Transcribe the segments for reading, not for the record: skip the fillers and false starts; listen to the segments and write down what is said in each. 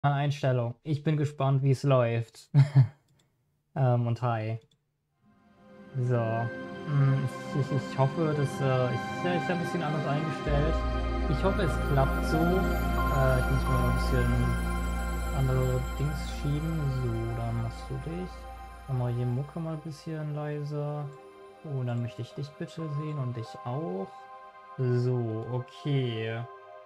Einstellung. Ich bin gespannt, wie es läuft. Und hi. So. Ich hoffe, dass ich habe ein bisschen anders eingestellt. Ich hoffe, es klappt so. Ich muss mal ein bisschen andere Dings schieben. So, dann machst du dich. Dann mache ich die Mucke mal ein bisschen leiser. Oh, dann möchte ich dich bitte sehen und dich auch. So, okay.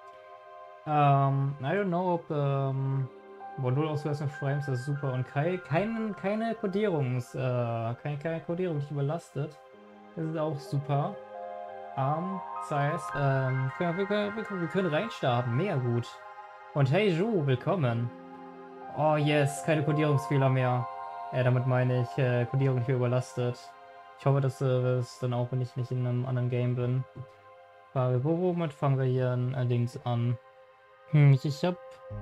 I don't know, ob Modul ausgelassen Frames ist super und keine keine Kodierung nicht überlastet. Das ist auch super. Das heißt, wir können reinstarten. Mega gut. Und hey Ju, willkommen. Oh yes, keine Kodierungsfehler mehr. Damit meine ich, Kodierung nicht mehr überlastet. Ich hoffe, dass es dann auch, wenn ich nicht in einem anderen Game bin. Womit fangen wir hier allerdings an? Ich hab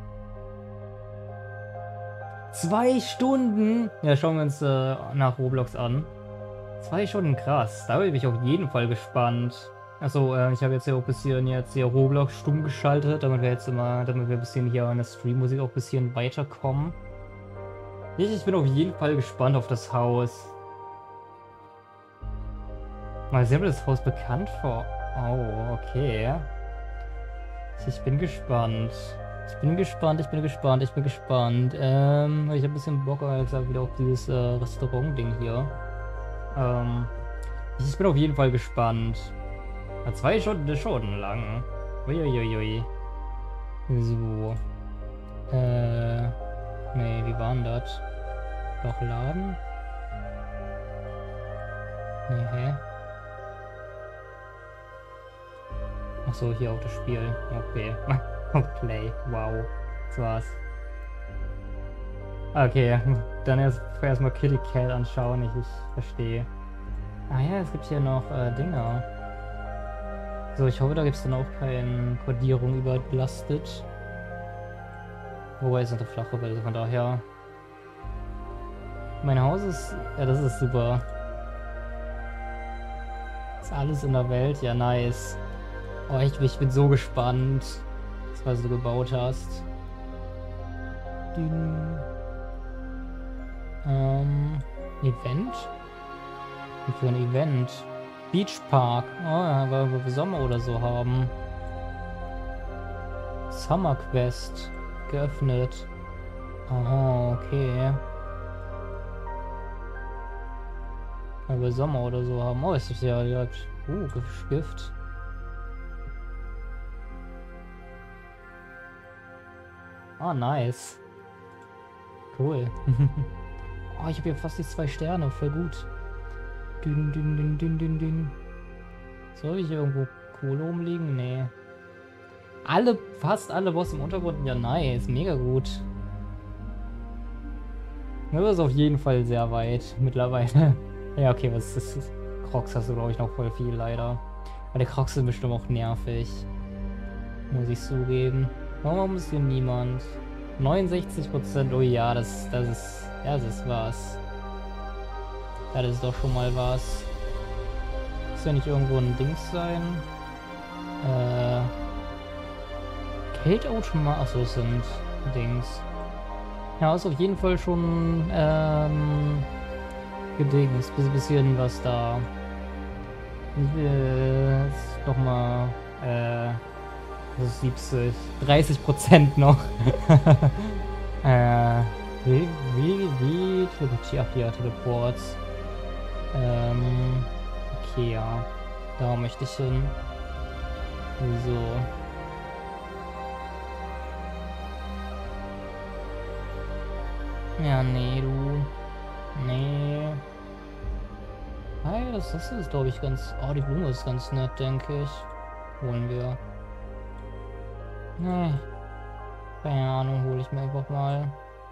2 Stunden. Ja, schauen wir uns nach Roblox an. 2 Stunden, krass. Da bin ich auf jeden Fall gespannt. Achso, ich habe jetzt ja auch ein bisschen jetzt hier Roblox stumm geschaltet, damit wir ein bisschen hier an der Streammusik auch ein bisschen weiterkommen. Ich bin auf jeden Fall gespannt auf das Haus. Mal sehen, ob das Haus bekannt vor. Oh, okay. Ich bin gespannt. Ich bin gespannt. Ich habe ein bisschen Bock, wie gesagt, wieder auf dieses Restaurant-Ding hier. Ich bin auf jeden Fall gespannt. Ja, 2 Stunden ist schon lang. Uiuiui. So. Nee, wie war denn das? Doch laden? Nee, hä? Achso, hier auf das Spiel. Okay. Play. Wow. Das war's. Okay, dann erstmal Kitty Cat anschauen. Ich verstehe. Ah ja, es gibt hier noch Dinger. So, ich hoffe, da gibt es dann auch keine Kodierung überlastet. Wobei es eine flache Welt, von daher. Mein Haus ist. Ja, das ist super. Ist alles in der Welt. Ja, nice. Oh, ich bin so gespannt, was du gebaut hast. Event? Und für ein Event? Beach Park. Oh ja, weil wir Sommer oder so haben. Summer Quest. Geöffnet. Oh, okay. Weil wir Sommer oder so haben. Oh, es ist ja direkt. Gift. Ah, nice. Cool. Oh, ich habe hier fast die 2 Sterne. Voll gut. Soll ich hier irgendwo Kohle rumliegen? Nee. Fast alle Bosse im Untergrund. Ja, nice. Mega gut. Das ist auf jeden Fall sehr weit mittlerweile. Ja, okay, was ist das? Crocs hast du, glaube ich, noch voll viel, leider. Aber die Crocs sind bestimmt auch nervig. Muss ich zugeben. Warum ist hier niemand? 69%. Oh ja, das ist was. Ja, das ist doch schon mal was. Muss ja nicht irgendwo ein Dings sein. Geldautomat. Achso, das sind Dings. Ja, ist auf jeden Fall schon gedings. Bisschen was da. Nochmal. Das ist 70. 30% noch. Wie Teleportier? Ach ja, Teleports. Okay, ja. Da möchte ich hin. So. Ja, nee, du. Nee. Hey, das ist, glaube ich, ganz. Oh, die Blume ist ganz nett, denke ich. Holen wir. Nee. Keine Ahnung, hole ich mir einfach mal.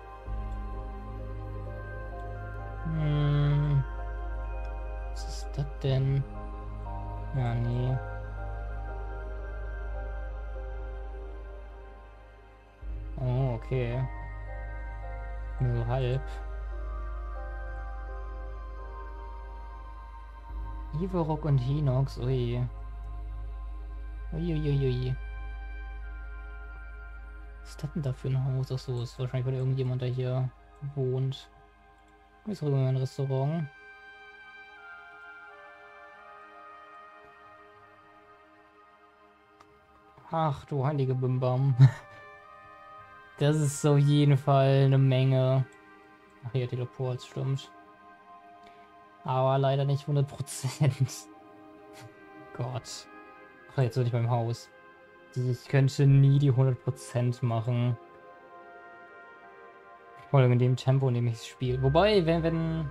Was ist das denn? Ja, nee. Oh, okay. Nur so halb. Ivorok und Hinox, ui. Uiuiui. Was ist das denn da für ein Haus? Achso, ist wahrscheinlich von irgendjemand, der hier wohnt. Ist drüben ein Restaurant. Ach du heilige Bimbam. Das ist auf jeden Fall eine Menge. Ach hier, Teleport, stimmt. Aber leider nicht 100%. Gott. Ach, jetzt bin ich beim Haus. Ich könnte nie die 100% machen. Vor allem in dem Tempo, in dem ich es spiele. Wobei, wenn...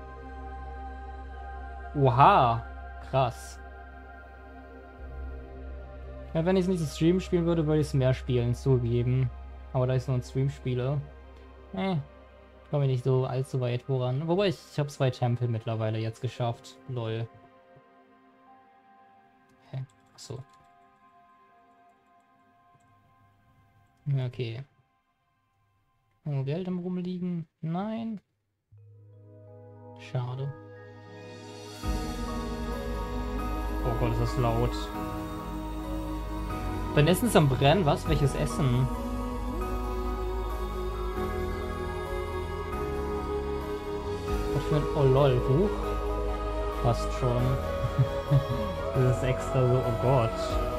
Oha! Krass. Ja, wenn ich es nicht im Stream spielen würde, würde ich es mehr spielen, zugegeben. Aber da ich nur ein Stream spiele, komme ich nicht so allzu weit voran. Wobei ich habe 2 Tempel mittlerweile jetzt geschafft. Lol. Hä? Achso. Okay. Nur Geld im Rumliegen? Nein. Schade. Oh Gott, ist das laut. Dein Essen ist am Brennen? Was? Welches Essen? Was für ein... Oh lol, Huch. Passt schon. Das ist extra so... Oh Gott.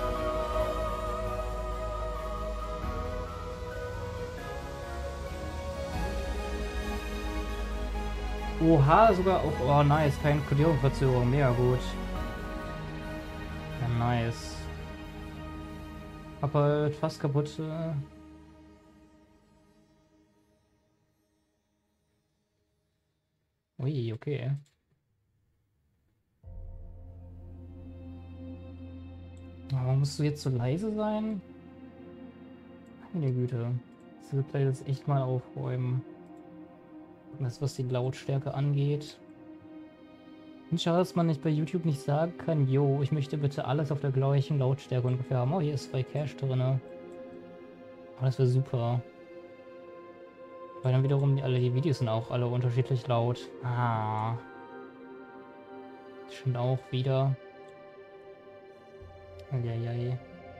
Oha, sogar auch... Oh nice, keine Kodierungsverzögerung. Mega gut. Ja, nice. Hab halt fast kaputt. Ui, okay. Aber musst du jetzt so leise sein? Meine Güte. Diese Playlist echt mal aufräumen. Das, was die Lautstärke angeht. Schade, dass man nicht bei YouTube nicht sagen kann, yo, ich möchte bitte alles auf der gleichen Lautstärke ungefähr haben. Oh, hier ist 2 Cash drin. Aber das wäre super. Weil dann wiederum die Videos sind auch alle unterschiedlich laut. Ah. Stimmt auch wieder. Eieiei.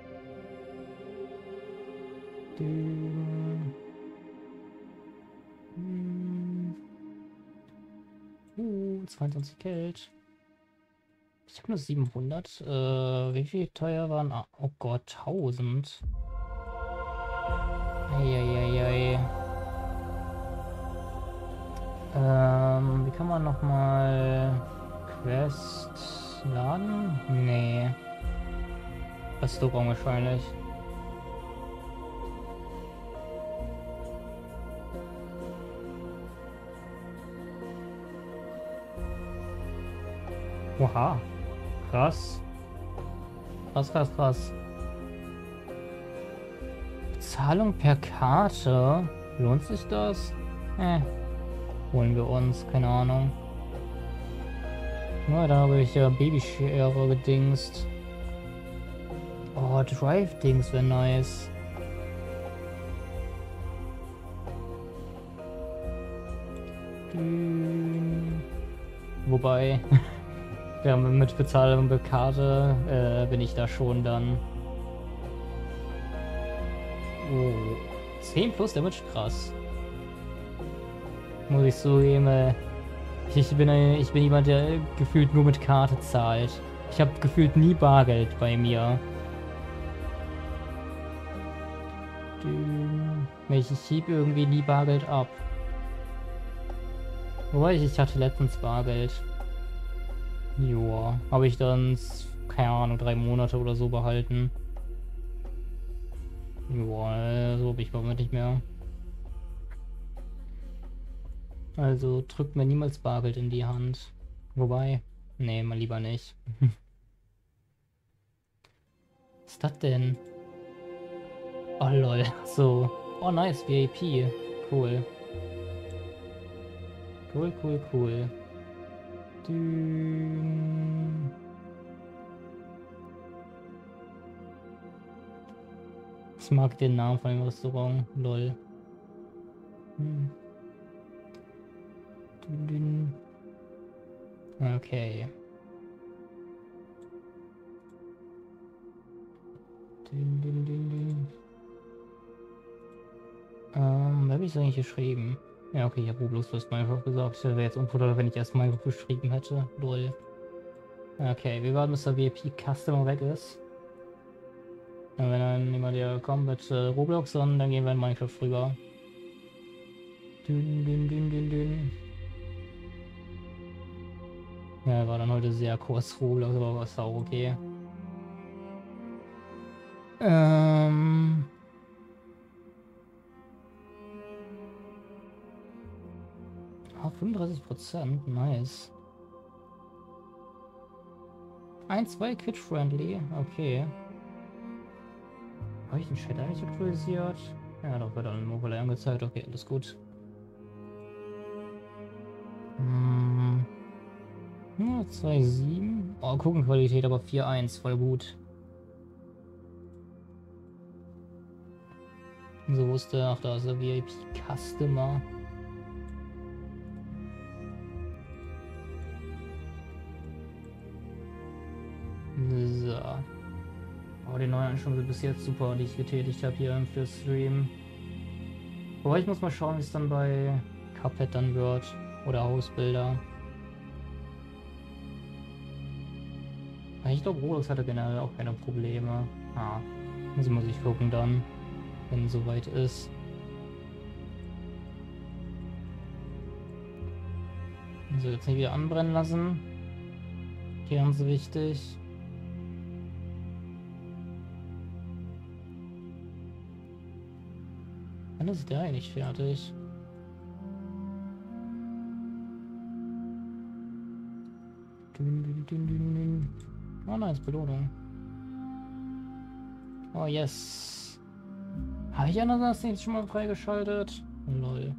22 Geld. Ich habe nur 700. Wie viel teuer waren? Ah, oh Gott, 1000. Eieiei. Wie kann man nochmal Quest laden? Nee. Restaurant wahrscheinlich. Oha. Krass. Krass, krass, krass. Bezahlung per Karte. Lohnt sich das? Holen wir uns, keine Ahnung. Na, da habe ich ja Babyshare gedingst. Oh, Drive-Dings wäre nice. Wobei, ja, mit Bezahlung per Karte bin ich da schon dann. Oh, 10 plus Damage, krass. Muss ich zugeben, ich bin jemand, der gefühlt nur mit Karte zahlt. Ich habe gefühlt nie Bargeld bei mir. Ich schieb irgendwie nie Bargeld ab. Wobei ich hatte letztens Bargeld. Joa, habe ich dann, keine Ahnung, 3 Monate oder so behalten. Joa, so habe ich aber nicht mehr. Also drückt mir niemals Bargeld in die Hand. Wobei, nee, mal lieber nicht. Was ist das denn? Oh lol, so. Oh nice, VIP. Cool. Cool, cool, cool. Ich mag den Namen von dem Restaurant. Lol. Okay. Wer habe ich es eigentlich geschrieben? Ja, okay, ich habe Roblox plus Minecraft gesagt. Das wäre jetzt unproduktiv, wenn ich erst Minecraft geschrieben hätte. Lol. Okay, wir warten, bis der VIP Customer weg ist. Und wenn dann jemand hier kommt mit Roblox, dann gehen wir in Minecraft rüber. Dün, dün, dün, dün, dün. Ja, war dann heute sehr kurz Roblox, aber war es auch okay. 35%, nice. 1-2 Kid-friendly, okay. Habe ich den Chat eigentlich aktualisiert? Ja, doch, wird dann im Overlay angezeigt, okay, alles gut. Ja, 2,7. Oh, Guckenqualität aber 4,1, voll gut. So wusste, ach, da ist der VIP Customer. So. Oh, die neuen Einstellungen sind bis jetzt super, die ich getätigt habe hier für Stream. Wobei ich muss mal schauen, wie es dann bei Cuphead dann wird. Oder Hausbilder. Ich glaube, Roblox hatte generell auch keine Probleme. Muss ich gucken dann, wenn es soweit ist. So, jetzt nicht wieder anbrennen lassen. Ganz wichtig. Wann ist der eigentlich fertig? Oh nice, Belohnung. Oh yes. Habe ich Ananas nicht schon mal freigeschaltet? Lol.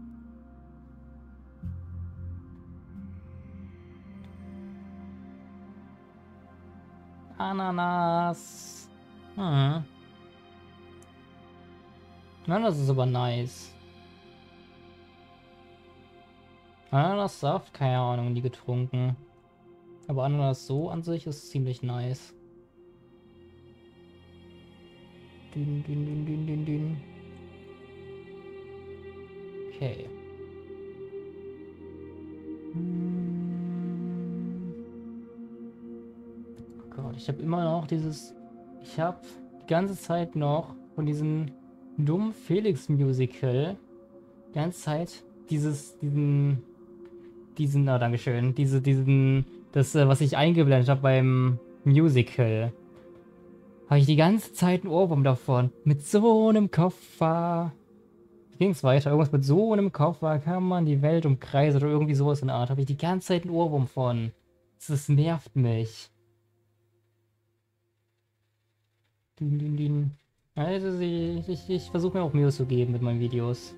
Ananas. Na, das ist aber nice. Ananassaft, keine Ahnung, nie getrunken. Aber Ananas so an sich ist ziemlich nice. Dün, dün, dün, dün, dün, dün. Okay. Oh Gott, ich habe immer noch dieses... Ich habe die ganze Zeit noch von diesem dummen Felix-Musical die ganze Zeit was ich eingeblendet habe beim Musical. Habe ich die ganze Zeit einen Ohrwurm davon. Mit so einem Koffer. Wie ging es weiter? Irgendwas mit so einem Koffer kann man die Welt umkreisen oder irgendwie sowas in der Art. Habe ich die ganze Zeit einen Ohrwurm von. Das nervt mich. Also ich versuche mir auch Mühe zu geben mit meinen Videos.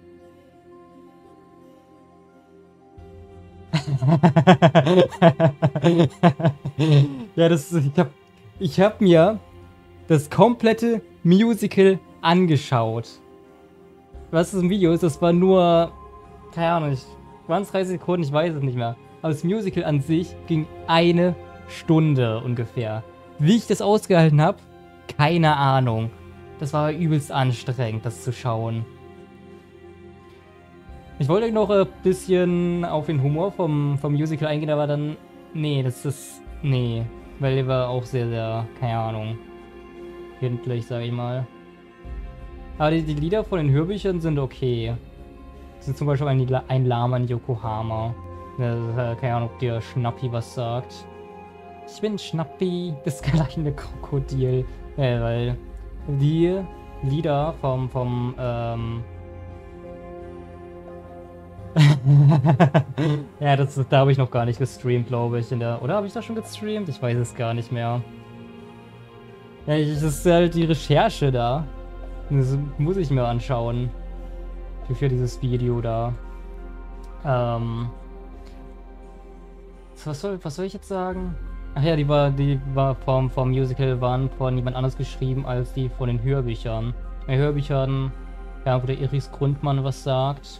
Ja, ich hab mir das komplette Musical angeschaut. Was das im Video ist, das war nur, keine Ahnung, waren es 30 Sekunden, ich weiß es nicht mehr. Aber das Musical an sich ging 1 Stunde ungefähr. Wie ich das ausgehalten habe, keine Ahnung. Das war übelst anstrengend, das zu schauen. Ich wollte noch ein bisschen auf den Humor vom Musical eingehen, aber dann... Nee, nee. Weil der war auch sehr, sehr... Keine Ahnung. Kindlich, sag ich mal. Aber die Lieder von den Hörbüchern sind okay. Das sind zum Beispiel ein Lama in Yokohama. Keine Ahnung, ob dir Schnappi was sagt. Ich bin Schnappi, das kleine Krokodil. Weil die Lieder vom ja, da habe ich noch gar nicht gestreamt, glaube ich. Oder habe ich da schon gestreamt? Ich weiß es gar nicht mehr. Ja, das ist halt die Recherche da. Das muss ich mir anschauen. Für dieses Video da. Was soll ich jetzt sagen? Ach ja, die war vom Musical waren von jemand anderes geschrieben als die von den Hörbüchern. Bei Hörbüchern, ja, wo der Iris Grundmann was sagt.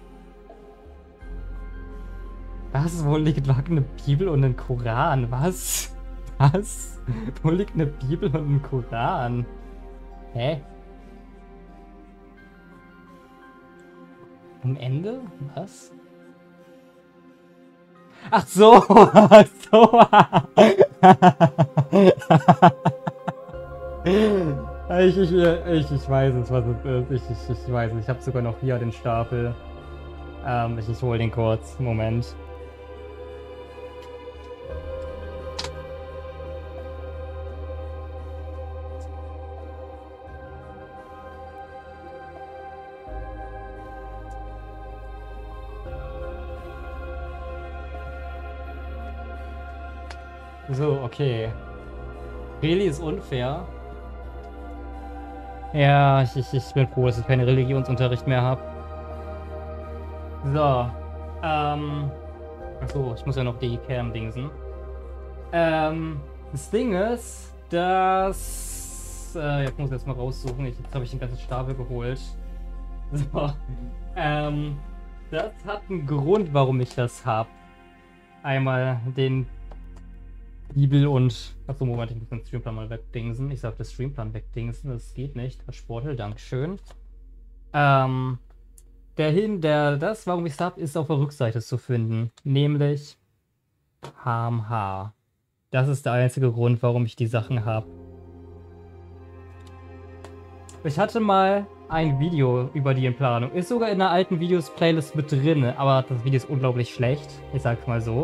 Was? Wo liegt eine Bibel und ein Koran? Was? Was? Wo liegt eine Bibel und ein Koran? Hä? Am Ende? Was? Ach so! Ach so! Ich weiß es, was es ist. Ich weiß es. Ich habe sogar noch hier den Stapel. Ich hole den kurz. Moment. So, okay. Really ist unfair. Ja, ich bin froh, dass ich keinen Religionsunterricht mehr habe. So. Achso, ich muss ja noch die Cam dingsen. Das Ding ist, dass... jetzt muss ich jetzt mal raussuchen. Jetzt habe ich den ganzen Stapel geholt. So. Das hat einen Grund, warum ich das habe. Einmal den Bibel und... Achso, Moment, ich muss den Streamplan mal wegdingsen. Ich sag das Streamplan wegdingsen, das geht nicht. Das Sportel, Dankeschön. Das, warum ich es habe, ist auf der Rückseite zu finden. Nämlich HMH. Das ist der einzige Grund, warum ich die Sachen habe. Ich hatte mal ein Video über die in Planung. Ist sogar in einer alten Videos-Playlist mit drin, aber das Video ist unglaublich schlecht. Ich sag's mal so.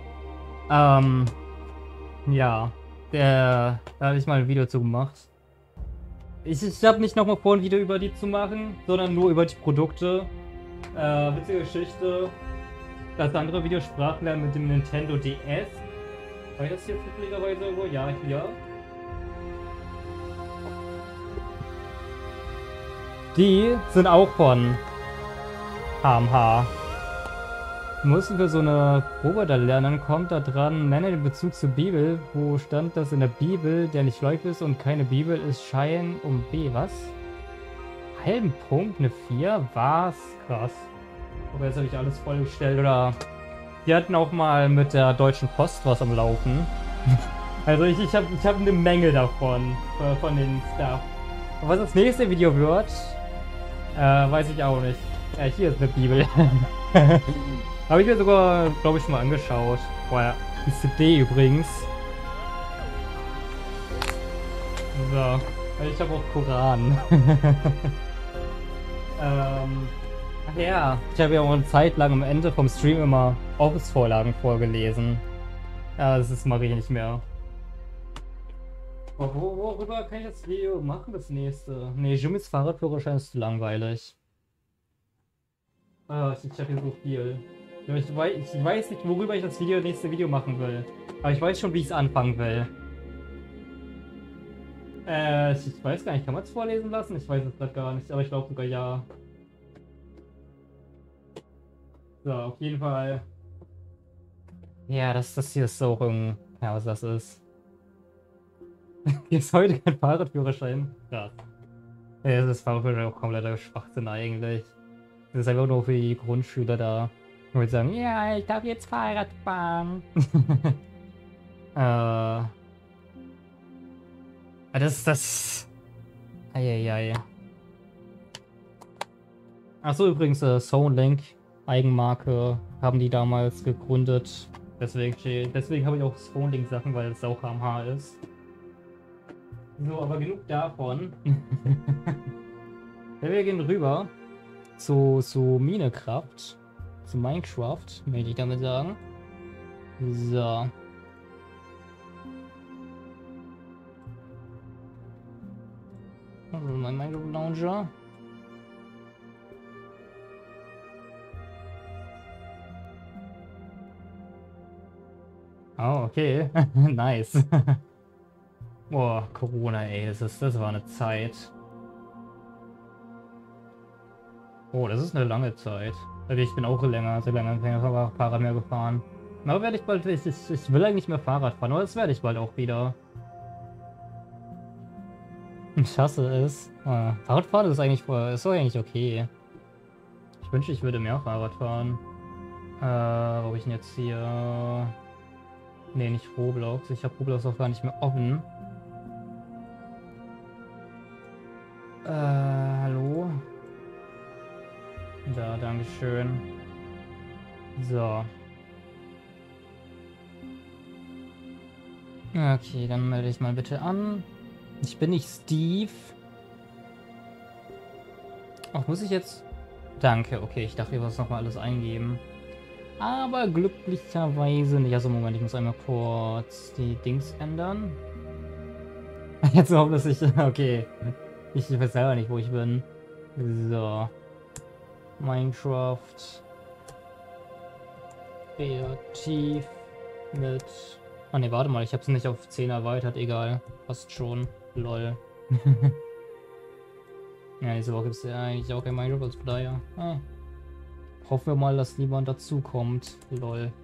Ja. Da hatte ich mal ein Video zu gemacht. Ich habe nicht nochmal vor, ein Video über die zu machen, sondern nur über die Produkte. Witzige Geschichte. Das andere Video Sprachlernen mit dem Nintendo DS. War das hier zufälligerweise irgendwo? Ja, hier. Die sind auch von HMH. Mussten wir so eine Probe da lernen, kommt da dran, nenne den Bezug zur Bibel. Wo stand das in der Bibel, der nicht läuft ist und keine Bibel ist, Schein um B, was? Halben Punkt, eine 4? Was? Krass. Aber jetzt habe ich alles vollgestellt, oder? Die hatten auch mal mit der Deutschen Post was am Laufen. Also ich hab eine Menge davon, von den Stuff. Und was das nächste Video wird, weiß ich auch nicht. Ja, hier ist eine Bibel. Habe ich mir sogar, glaube ich, schon mal angeschaut. Boah, die CD übrigens. So, ich habe auch Koran. Ach ja, ich habe ja auch eine Zeit lang am Ende vom Stream immer Office-Vorlagen vorgelesen. Ja, das mache ich nicht mehr. Worüber kann ich das Video machen, das nächste? Nee, Jimmys Fahrradführerschein ist zu langweilig. Ich habe hier so viel. Ich weiß nicht, worüber ich das nächste Video machen will. Aber ich weiß schon, wie ich es anfangen will. Ich weiß gar nicht, kann man es vorlesen lassen? Ich weiß es gerade gar nicht, aber ich glaube sogar ja. So, auf jeden Fall. Ja, das hier ist auch ein... Ja, was das ist. Hier ist heute kein Fahrradführerschein. Krass. Ja, das ist Fahrradführerschein auch kompletter Schwachsinn eigentlich. Das ist einfach nur für die Grundschüler da. Ich würde sagen, ja, ich darf jetzt Fahrrad fahren. Das... Eieiei. Achso, übrigens, Soundlink, Eigenmarke, haben die damals gegründet. Deswegen habe ich auch Soundlink-Sachen, weil es auch HMH ist. So, aber genug davon. Wir gehen rüber zu Minecraft. Zu Minecraft, möchte ich damit sagen. So. Also mein Minecraft Launcher. Oh, okay. Nice. Boah, Corona, ey, das war eine Zeit. Oh, das ist eine lange Zeit. Also ich bin auch sehr lange kein Fahrrad mehr gefahren. Aber werde ich bald, ich will eigentlich mehr Fahrrad fahren, aber das werde ich bald auch wieder. Ich hasse es. Fahrradfahren ist doch eigentlich okay. Ich wünschte, ich würde mehr Fahrrad fahren. Wo habe ich denn jetzt hier? Nee, nicht Roblox. Ich habe Roblox auch gar nicht mehr offen. Hallo? Da. Dankeschön. So. Okay, dann melde ich mal bitte an. Ich bin nicht Steve. Ach, muss ich jetzt... Danke, okay, ich dachte, ich muss nochmal alles eingeben. Aber glücklicherweise nicht. Also Moment, ich muss einmal kurz die Dings ändern. Jetzt hoffen, dass ich... Okay. Ich weiß selber nicht, wo ich bin. So. Minecraft. Kreativ mit... Ah ne, warte mal, ich habe es nicht auf 10 erweitert, egal. Passt schon. Lol. Ja, diese Woche gibt es ja eigentlich auch kein Minecraft, also von daher. Ah. Hoffen wir mal, dass niemand dazukommt. Lol.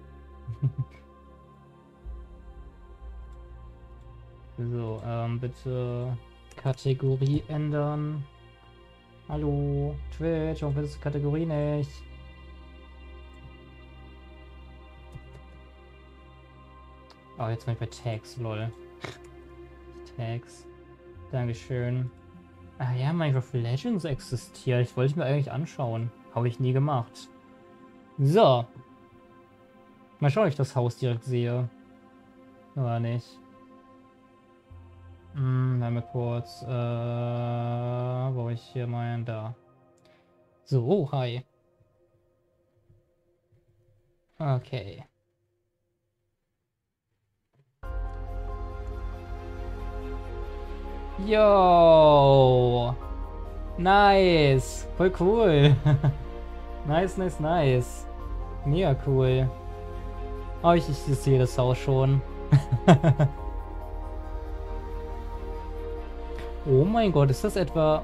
So, bitte Kategorie ändern. Hallo, Twitch, warum findest du die Kategorie nicht? Oh, jetzt bin ich bei Tags, lol. Tags. Dankeschön. Ah ja, Minecraft Legends existiert. Ich wollte mir eigentlich anschauen. Habe ich nie gemacht. So. Mal schauen, ob ich das Haus direkt sehe. Oder nicht. Mal kurz. Wo ich hier meinen? Da. So, oh, hi. Okay. Yo! Nice! Voll cool! Nice, nice, nice. Mega cool. Oh, ich sehe das Haus schon. Oh mein Gott, ist das etwa...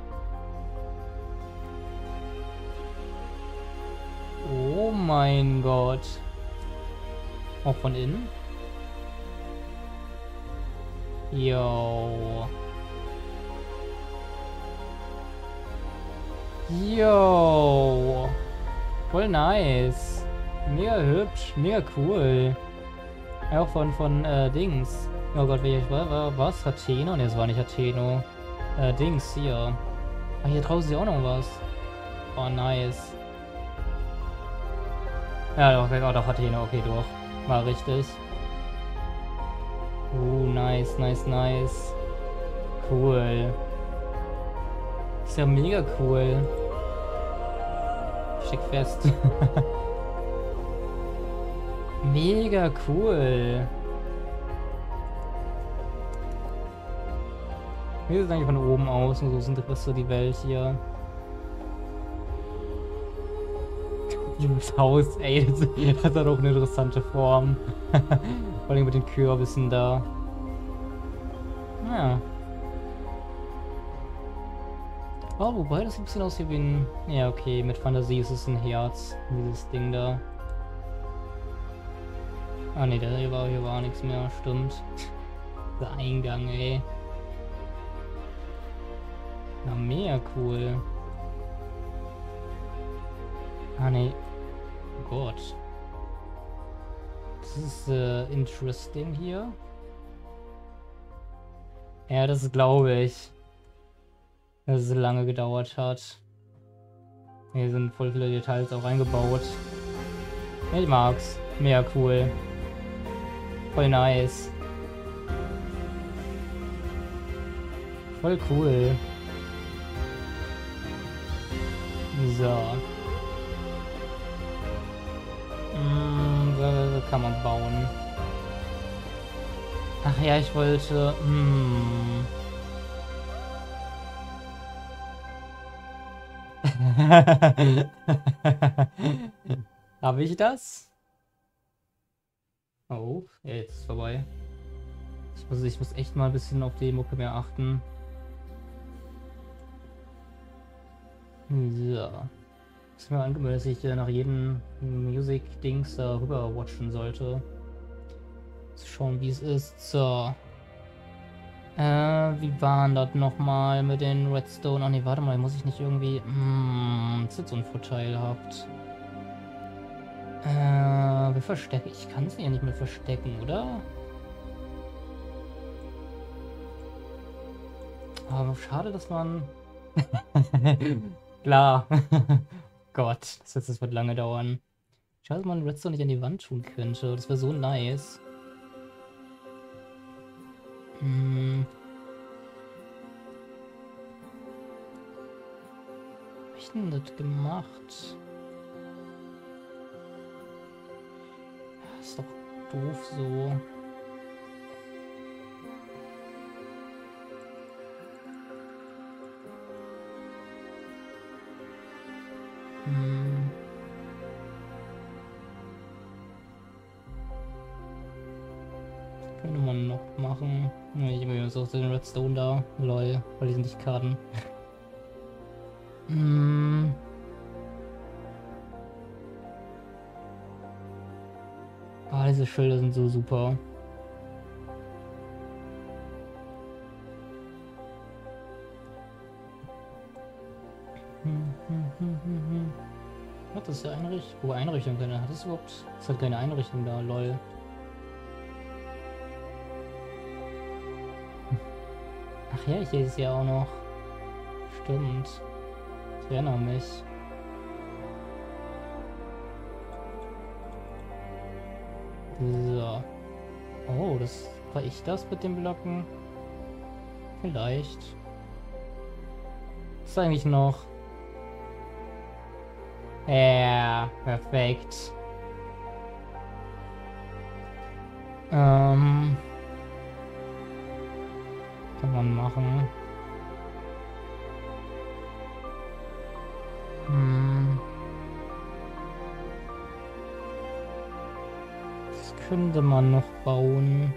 Oh mein Gott. Auch von innen? Yo. Yo. Voll nice. Mega hübsch. Mega cool. Auch von Dings. Oh Gott, welches war was? Hateno? Ne, es war nicht Hateno. Dings, hier. Ah, hier draußen ist ja auch noch was. Oh, nice. Ja, doch, Hateno. Okay, doch. War richtig. Nice, nice, nice. Cool. Ist ja mega cool. Schick fest. Mega cool. Wie sieht es eigentlich von oben aus? Und so sind das so die Welt hier. Dieses Haus, ey, das hat auch eine interessante Form. Vor allem mit den Kürbissen da. Ja. Oh, wobei das sieht ein bisschen aus wie ein... Ja, okay, mit Fantasie ist es ein Herz. Dieses Ding da. Ah ne, hier war nichts mehr, stimmt. Der Eingang, ey. Na, mega cool. Ah ne. Oh Gott. Das ist interesting hier. Ja, das glaube ich. Dass es lange gedauert hat. Hier sind voll viele Details auch eingebaut. Ich mag's. Mega cool. Voll nice. Voll cool. So. So kann man bauen. Ach ja, ich wollte... Habe ich das? Oh, jetzt ist es vorbei. Ich muss echt mal ein bisschen auf die Mucke mehr achten. So. Ist mir angemeldet, dass ich nach jedem Music-Dings da rüber watchen sollte. Zu schauen, wie es ist. So. Wie waren das nochmal mit den Redstone? Ach nee, warte mal, muss ich nicht irgendwie... ist jetzt so ein vorteilhaft. Wir verstecken. Ich kann sie ja nicht mehr verstecken, oder? Aber schade, dass man... Klar. Gott, das wird lange dauern. Schade, dass man Redstone nicht an die Wand tun könnte. Das wäre so nice. Hab ich denn das gemacht? Ist doch doof so. Könnte man noch machen. Ich habe mir so den Redstone da. Lol, weil die sind nicht Karten. Ah, diese Schilder sind so super. Hat das ja Einrichtung? Wo Einrichtung denn? Hat das überhaupt? Es hat keine Einrichtung da, lol. Ach ja, hier ist ja auch noch. Stimmt. Ich erinnere mich. So. Oh, das war ich das mit den Blöcken? Vielleicht. Was ist eigentlich noch? Ja, perfekt. Kann man machen. Das könnte man noch bauen.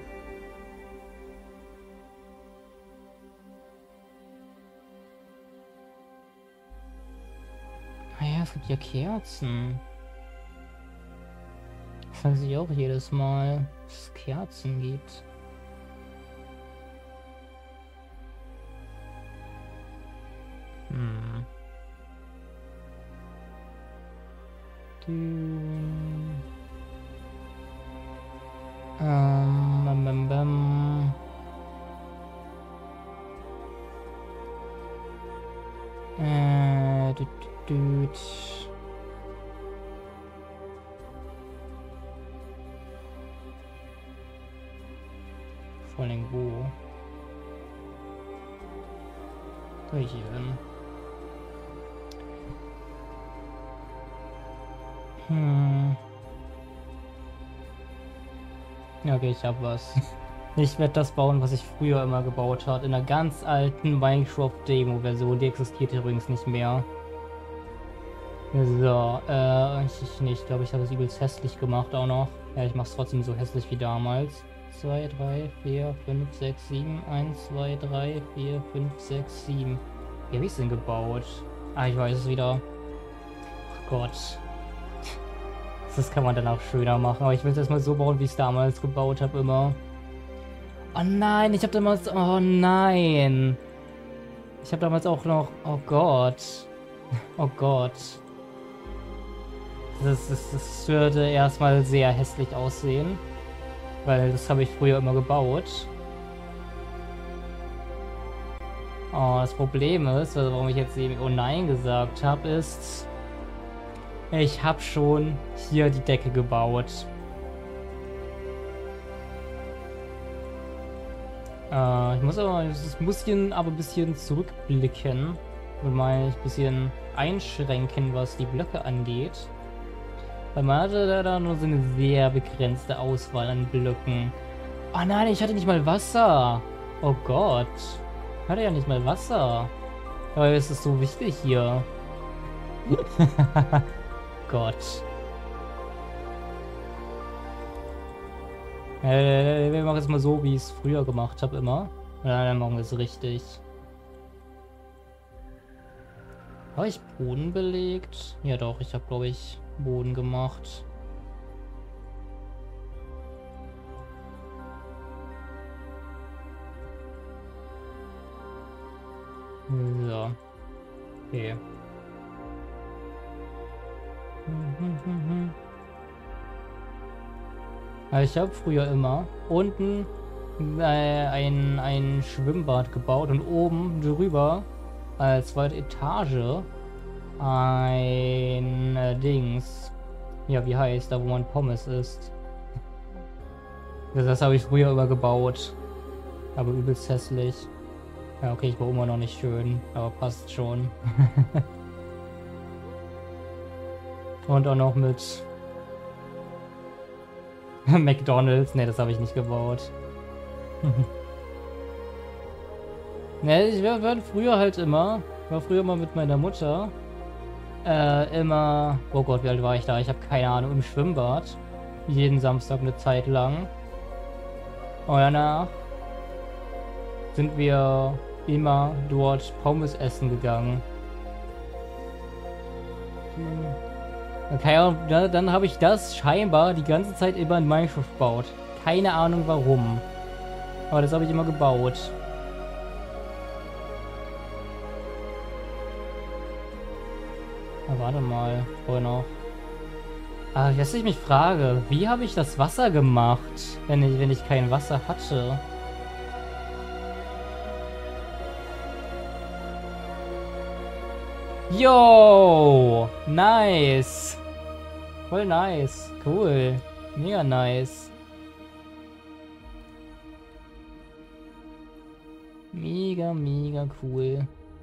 Naja, es gibt ja Kerzen. Das sagen sie auch jedes Mal, dass es Kerzen gibt. Vor allem wo? Soll ich hier hin? Ja, okay, ich hab was. Ich werde das bauen, was ich früher immer gebaut habe. In einer ganz alten Minecraft-Demo-Version. Die existiert übrigens nicht mehr. So, ich glaube, ich habe es übelst hässlich gemacht auch noch. Ja, ich mache es trotzdem so hässlich wie damals. 2, 3, 4, 5, 6, 7. 1, 2, 3, 4, 5, 6, 7. Wie habe ich es denn gebaut? Ah, ich weiß es wieder. Ach Gott. Das kann man dann auch schöner machen. Aber ich will es erstmal so bauen, wie ich es damals gebaut habe immer. Oh nein, ich habe damals... Oh nein. Ich habe damals auch noch... Oh Gott. Oh Gott. Das würde erstmal sehr hässlich aussehen. Weil das habe ich früher immer gebaut. Oh, das Problem ist, also warum ich jetzt eben oh nein gesagt habe, ist... Ich habe schon hier die Decke gebaut. Ich muss aber ein bisschen zurückblicken und mal ein bisschen einschränken, was die Blöcke angeht. Weil man hatte da nur so eine sehr begrenzte Auswahl an Blöcken. Oh nein, ich hatte nicht mal Wasser. Oh Gott. Ich hatte ja nicht mal Wasser. Aber es ist so wichtig hier. Gott. Wir machen es mal so, wie ich es früher gemacht habe immer. Ja, dann machen wir es richtig. Habe ich Boden belegt? Ja doch, ich habe glaube ich Boden gemacht. So. Okay. Also ich habe früher immer unten ein Schwimmbad gebaut und oben drüber als zweite Etage ein Dings. Ja, wie heißt, da wo man Pommes isst. Das habe ich früher immer gebaut. Aber übelst hässlich. Ja, okay, ich baue immer noch nicht schön, aber passt schon. Und auch noch mit McDonald's. Ne, das habe ich nicht gebaut. Ne, ich war früher halt immer. War früher mal mit meiner Mutter. Immer. Oh Gott, wie alt war ich da? Ich habe keine Ahnung. Im Schwimmbad. Jeden Samstag eine Zeit lang. Und danach sind wir immer dort Pommes essen gegangen. Keine Ahnung, dann habe ich das scheinbar die ganze Zeit immer in Minecraft gebaut. Keine Ahnung warum. Aber das habe ich immer gebaut. Na, warte mal, vorher noch. Ah, jetzt ich mich frage, wie habe ich das Wasser gemacht, wenn ich kein Wasser hatte? Yo! Nice! Voll nice. Cool. Mega nice. Mega, mega cool.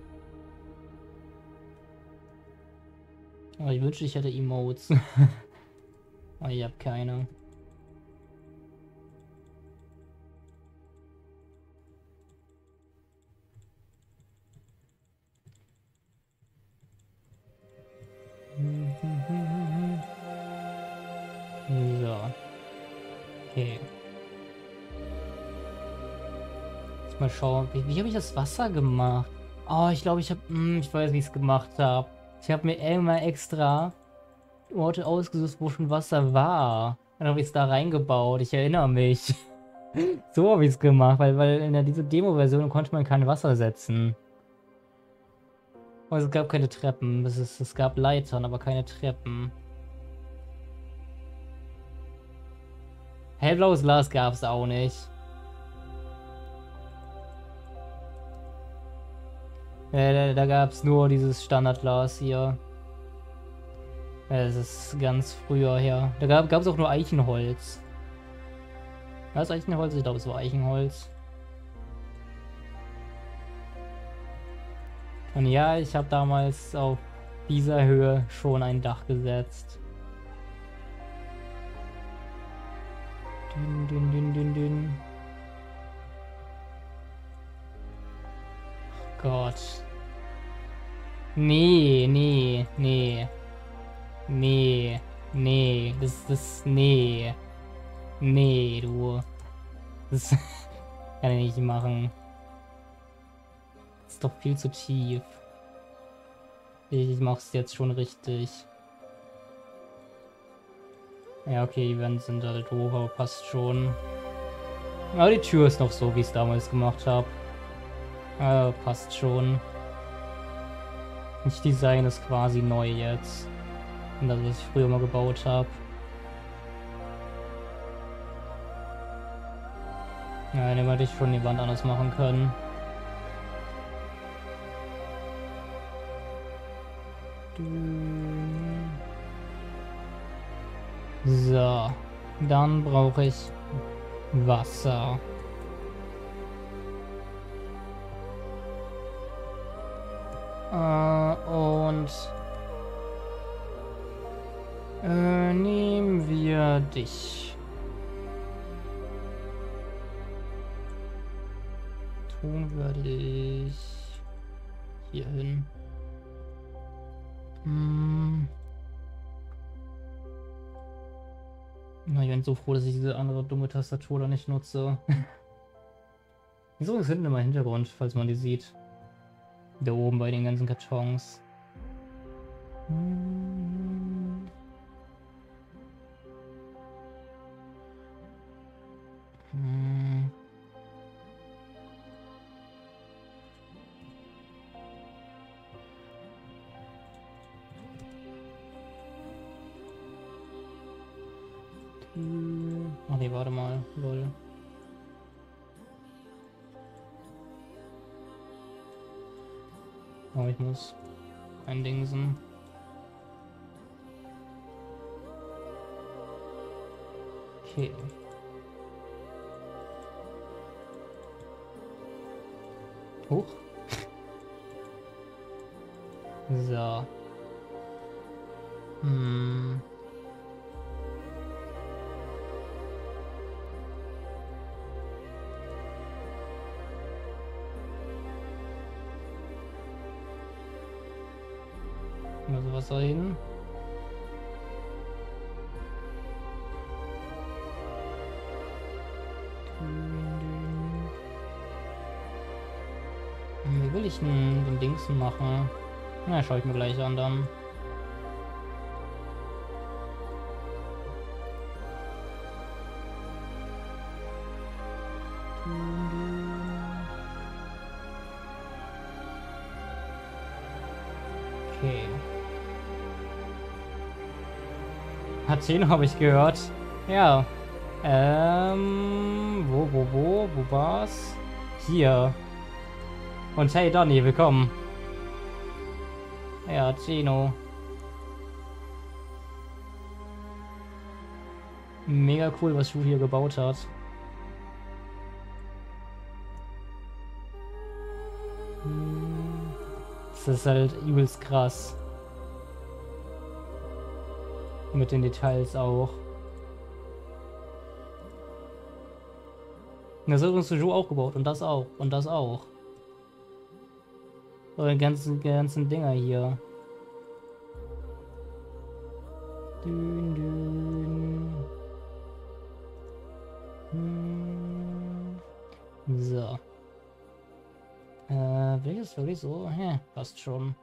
Aber ich wünschte, ich hätte Emotes. Aber ich habe keine. So. Okay. Jetzt mal schauen. Wie habe ich das Wasser gemacht? Oh, ich glaube, ich weiß, wie ich es gemacht habe. Ich habe mir irgendwann extra Orte ausgesucht, wo schon Wasser war. Dann habe ich es da reingebaut. Ich erinnere mich. So habe ich es gemacht, weil in dieser Demo-Version konnte man kein Wasser setzen. Also es gab keine Treppen. Es gab Leitern, aber keine Treppen. Hellblaues Glas gab es auch nicht. Da gab es nur dieses Standardglas hier. Das ist ganz früher her. Da gab es auch nur Eichenholz. War es Eichenholz? Ich glaube, es war Eichenholz. Und ja, ich habe damals auf dieser Höhe schon ein Dach gesetzt. Dün, dün, dün, dün, dün. Oh Gott. Nee, nee, nee. Nee, nee, nee. Nee, du. Das kann ich nicht machen. Das ist doch viel zu tief. Ich mach's jetzt schon richtig. Ja, okay, die Wände sind halt hoch, aber passt schon. Aber die Tür ist noch so, wie ich es damals gemacht habe. Passt schon. Das Design ist quasi neu jetzt. Und das, was ich früher mal gebaut habe. Ja, dann hätte ich schon die Wand anders machen können. So, dann brauche ich Wasser. Und nehmen wir dich. Tun wir dich hier hin. Na, ich bin so froh, dass ich diese andere dumme Tastatur da nicht nutze. Wieso ist hinten immer Hintergrund, falls man die sieht? Da oben bei den ganzen Kartons. Ach nee, warte mal, lol. Oh, ich muss eindingsen. Okay. Hoch. So. Hm. Also was soll hin? Wie will ich denn den Dings machen? Na, schaue ich mir gleich an dann. Okay. H10 habe ich gehört. Ja. Wo war's? Hier. Und hey Donny, willkommen. Ja, Gino. Mega cool, was Shu hier gebaut hat. Das ist halt übelst krass. Mit den Details auch. Das hat uns Shu auch gebaut. Und das auch. Und das auch. Und die ganzen Dinger hier. Dün, dün. So. Will ich das wirklich so? Ja, passt schon.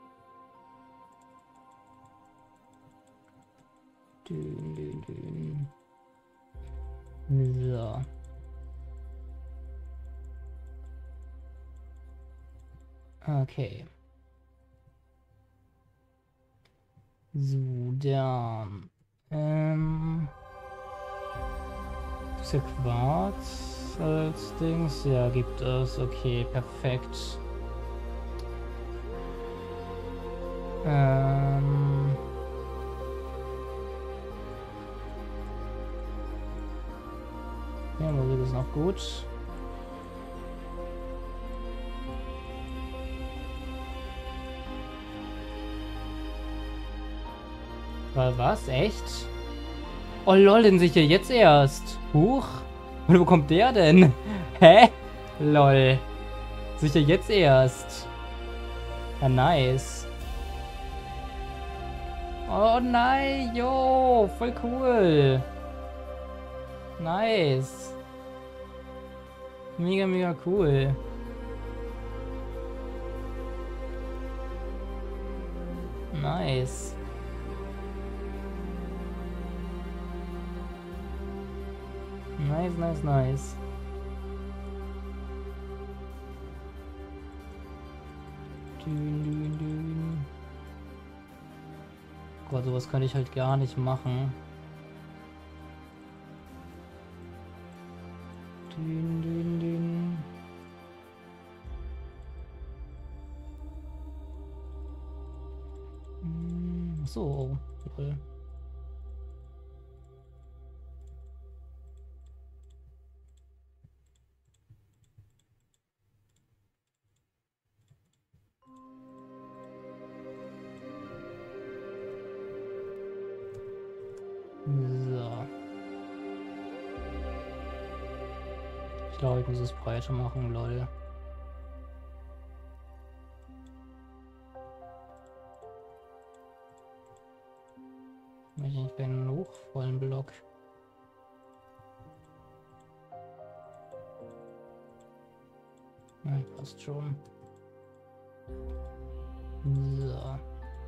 Dün, dün, dün. So. Okay. So, dann. Ist ja Quarz als Dings? Ja, gibt es. Okay, perfekt. Ja, Musik ist noch gut. Was? Echt? Oh lol, den sehe ich ja jetzt erst. Huch. Und wo kommt der denn? Hä? Lol. Sehe ich ja jetzt erst. Ja, nice. Oh nein, jo, voll cool. Nice. Mega, mega cool. Nice. Nice, nice, nice. Dün, dün, dün. Gott, sowas kann ich halt gar nicht machen. Dün, dün, dün. So, cool. So. Ich glaube, ich muss es breiter machen, Leute. Ich bin hochvollen Block. Ja, passt schon. So.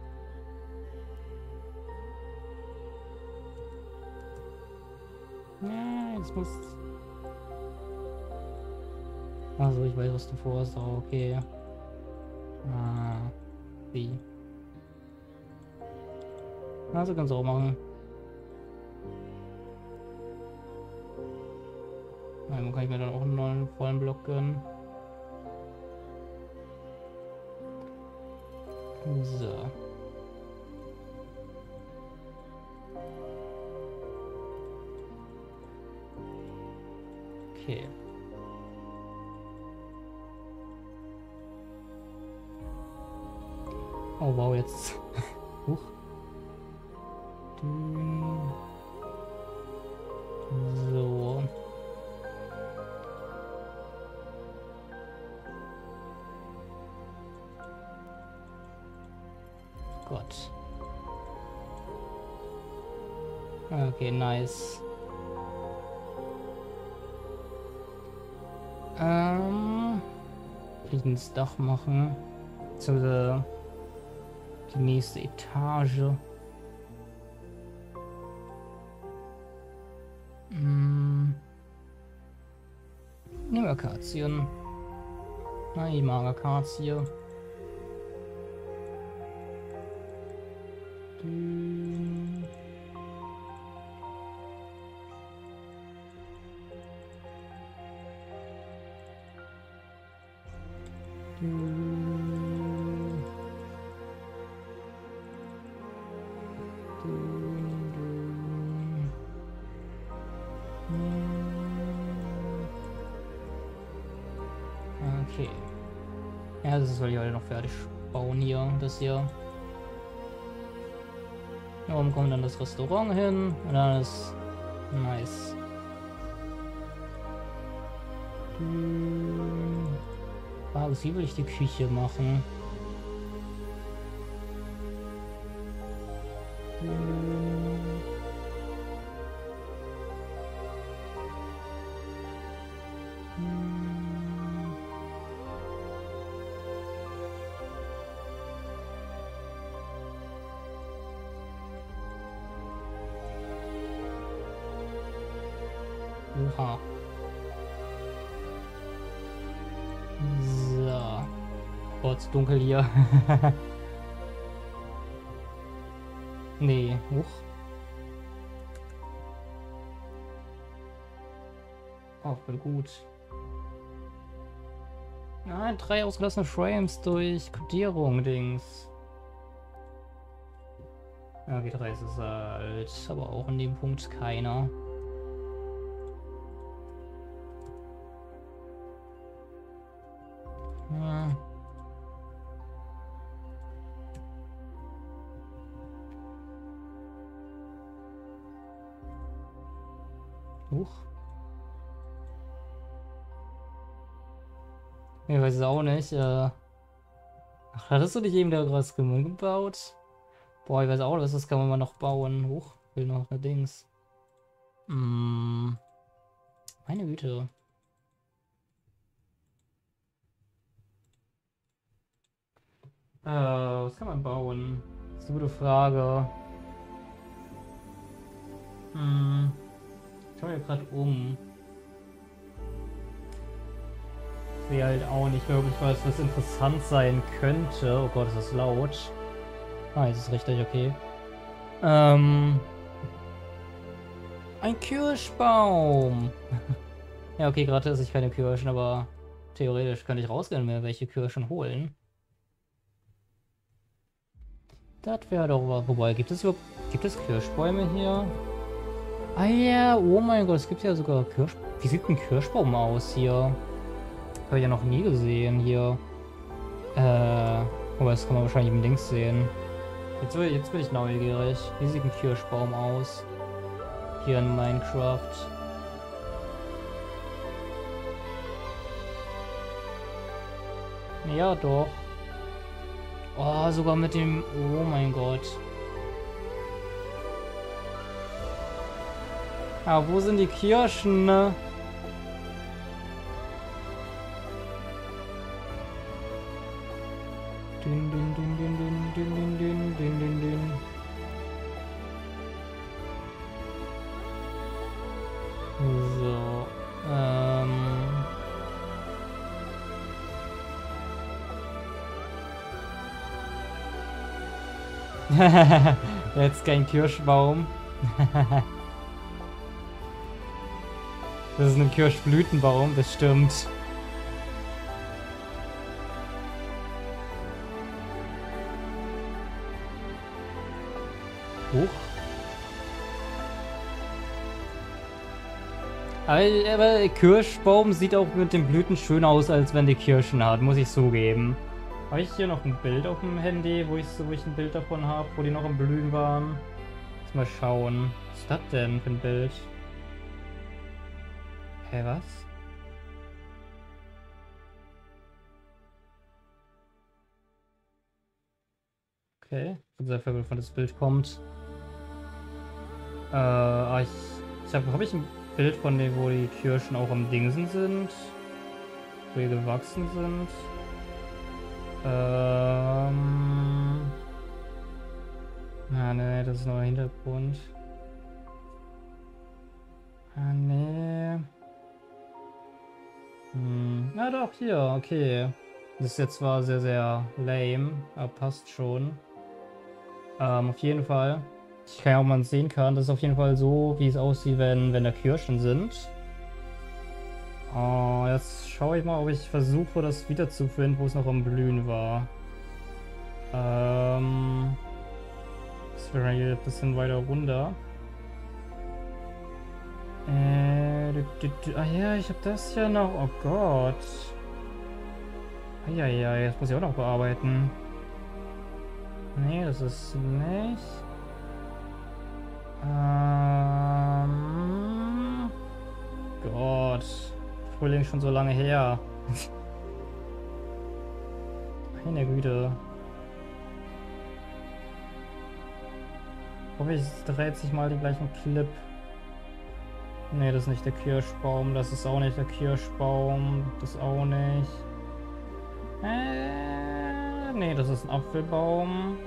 Ja, jetzt muss... Also, ich weiß, was du vorhast, aber okay. Ah, wie? Also, kannst du auch machen. Dann kann ich mir dann auch einen neuen vollen Block gönnen. So. Okay. Oh wow, jetzt. Huch. So. Gott. Okay, nice. Ins Dach machen. Zu die nächste Etage. Nehmen wir Akazien. Nein, ich mag Akazie. Okay. Ja, das soll ich heute noch fertig bauen hier. Das hier. Da oben kommt dann das Restaurant hin. Und dann ist nice. Wie will ich die Küche machen? Oha. So. Oh, ist dunkel hier. Nee, hoch. Oh, voll gut. Nein, 3 ausgelassene Frames durch Codierung, Dings. Ja, G3 ist es halt, aber auch in dem Punkt keiner. Ja. Huch. Ich weiß es auch nicht. Ach, hattest du nicht eben der Grasskimmel gebaut? Boah, ich weiß auch nicht, das kann man mal noch bauen. Huch, will noch eine Dings. Meine Güte. Was kann man bauen? Das ist eine gute Frage. Ich schaue mir gerade um. Ich sehe halt auch nicht wirklich was interessant sein könnte. Oh Gott, ist das laut. Ah, jetzt ist richtig, okay. Ein Kirschbaum. Ja, okay, gerade esse ich keine Kirschen, aber theoretisch könnte ich rausgehen und mir welche Kirschen holen. Das wäre doch was. Wobei, gibt es Kirschbäume hier? Ah ja, oh mein Gott, es gibt ja sogar Wie sieht ein Kirschbaum aus hier? Habe ich ja noch nie gesehen hier. Aber das kann man wahrscheinlich im Dings sehen. Jetzt bin ich neugierig. Wie sieht ein Kirschbaum aus? Hier in Minecraft. Ja, doch. Oh, sogar mit dem... Oh mein Gott. Aber wo sind die Kirschen, ne? Dün, dün, dün, dün, dün, dün, dün, dün, dün, dün. So, jetzt kein Kirschbaum. Das ist ein Kirschblütenbaum, das stimmt. Huch. Aber Kirschbaum sieht auch mit den Blüten schön aus, als wenn die Kirschen hat, muss ich zugeben. Habe ich hier noch ein Bild auf dem Handy, wo ich ein Bild davon habe, wo die noch am Blühen waren? Mal schauen. Was ist das denn für ein Bild? Hä, was? Okay, ich bin sehr verwirrt, wann das Bild kommt. Habe ich ein Bild von dem, wo die Kirschen auch am Dingsen sind? Wo die gewachsen sind? Ah, nee, das ist nur der Hintergrund. Ah, nee. Na doch, hier, okay. Das ist jetzt zwar sehr, sehr lame, aber passt schon. Auf jeden Fall. Ich kann ja auch mal sehen kann, das ist auf jeden Fall so, wie es aussieht, wenn da Kirschen sind. Jetzt schaue ich mal, ob ich versuche, das wiederzufinden, wo es noch am Blühen war. Das wäre hier ein bisschen weiter runter. Ah ja, ich habe das ja noch. Oh Gott. Ja, jetzt muss ich auch noch bearbeiten. Nee, das ist nicht. Gott. Frühling schon so lange her. Meine Güte. Hoffe ich, es dreht sich mal die gleichen Clip. Nee, das ist nicht der Kirschbaum. Das ist auch nicht der Kirschbaum. Das auch nicht. Nee, das ist ein Apfelbaum.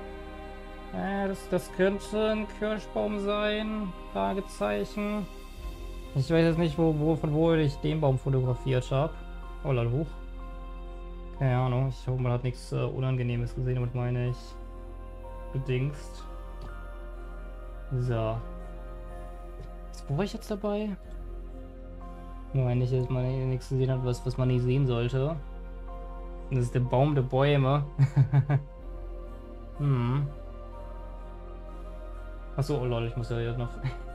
Das könnte ein Kirschbaum sein. Fragezeichen. Ich weiß jetzt nicht, von wo ich den Baum fotografiert habe. Oh, lol, hoch. Keine Ahnung. Ich hoffe, man hat nichts Unangenehmes gesehen, damit meine ich. Bedingst. So. Wo war ich jetzt dabei? Nur wenn ich jetzt mal nichts gesehen habe, was man nicht sehen sollte. Das ist der Baum der Bäume. Achso, oh lol, ich muss ja jetzt noch.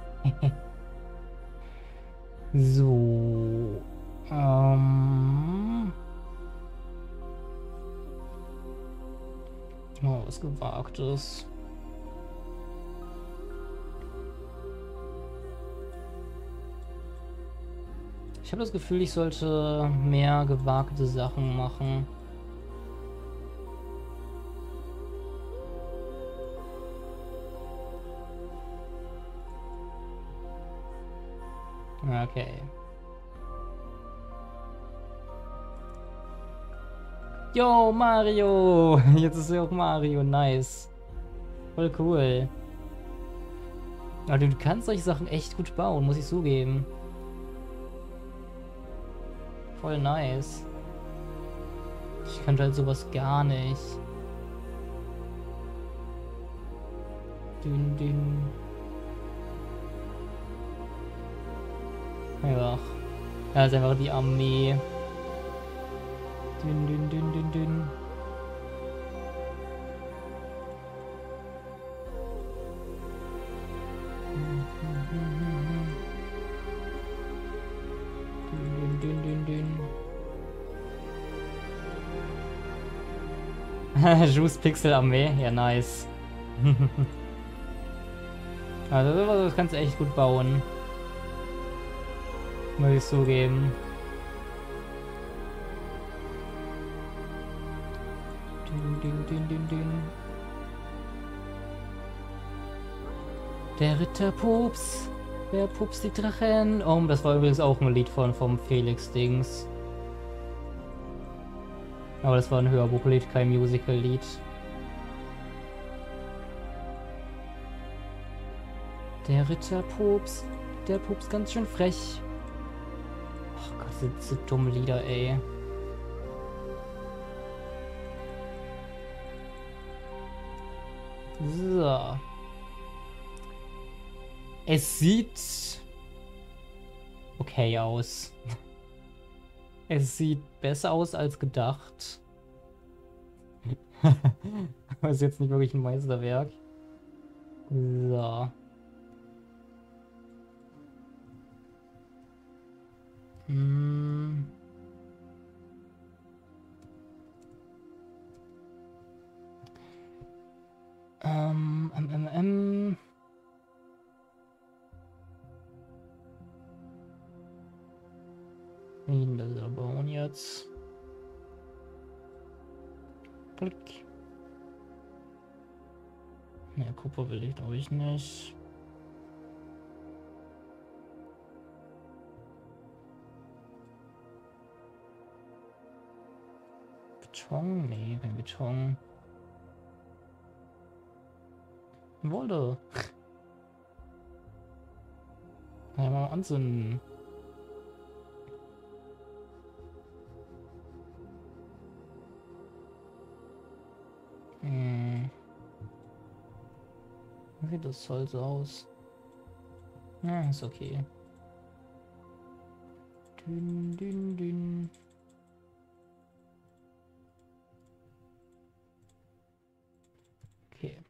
So. Oh, was Gewagtes. Ich habe das Gefühl, ich sollte mehr gewagte Sachen machen. Okay. Yo, Mario! Jetzt ist ja auch Mario, nice. Voll cool. Aber du kannst solche Sachen echt gut bauen, muss ich zugeben. Voll nice. Ich kann halt sowas gar nicht. Dün. Ja. Ja, ist einfach die Armee. Dün. Juice Pixel Armee, ja nice. Also das kannst du echt gut bauen. Muss ich zugeben. Dün. Der Ritter Pups. Wer pupst die Drachen? Oh, das war übrigens auch ein Lied vom Felix Dings. Aber das war ein Hörbuchlied, kein Musical-Lied. Der Ritter Pups. Der Pups ganz schön frech. Oh Gott, sind so dumme Lieder, ey. So. Es sieht okay aus. Es sieht besser aus als gedacht. Aber ist jetzt nicht wirklich ein Meisterwerk. So. jetzt. Klick. Ne, Kupfer will ich glaube ich nicht. Beton? Nee, kein Beton. Wolle. Kann ja mal anzünden. Wie sieht das Holz aus? Ja, ist okay. Dünn, dünn, dünn. Okay.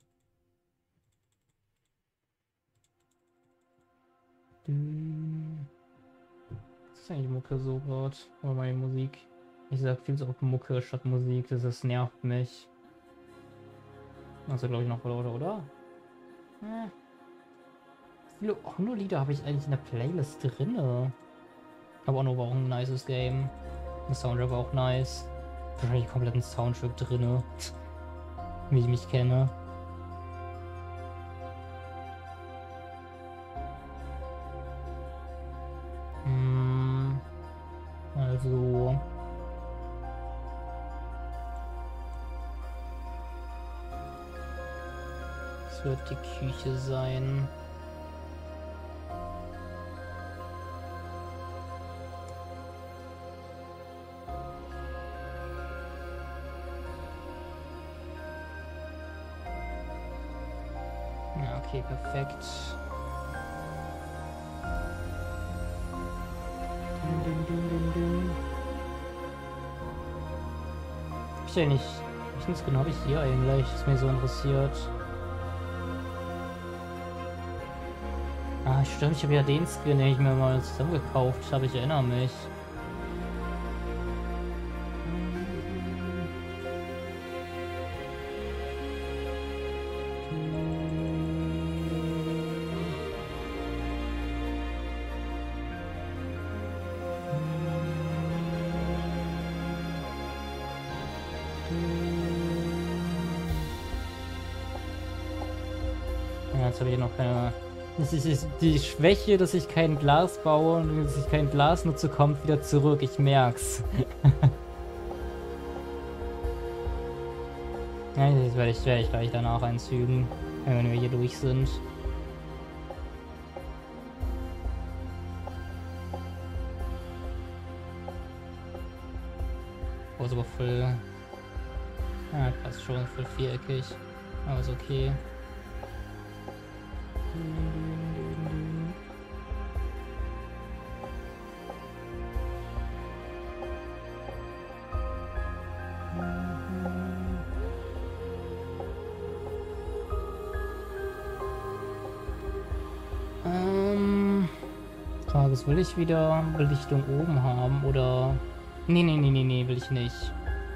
Dünn. Was ist eigentlich Mucke so gerade? Oder meine Musik? Ich sag viel so auf Mucke statt Musik, das nervt mich. Also glaube ich noch lauter, oder? Wie viele Ono-Lieder habe ich eigentlich in der Playlist drinne? Aber Ono war auch ein nices Game. Der Soundtrack war auch nice. Wahrscheinlich kompletten Soundtrack drinne. Wie ich mich kenne. Also. Das wird die Küche sein. Ja, okay, perfekt. Hab ich eigentlich. Welchen Skin habe ich hier eigentlich? Ist mir so interessiert. Ah, stimmt, ich habe ja den Skin, den ich mir mal zusammen gekauft habe. Ich erinnere mich. Ja, jetzt habe ich noch keine. Das ist die Schwäche, dass ich kein Glas baue und dass ich kein Glas nutze, kommt wieder zurück. Ich merk's. Ja, das werde ich gleich danach einzügen, wenn wir hier durch sind. Oh, ist aber voll. Ja, passt schon, voll viereckig. Aber ist okay. Frage ist, will ich wieder Belichtung oben haben oder... Nee, will ich nicht.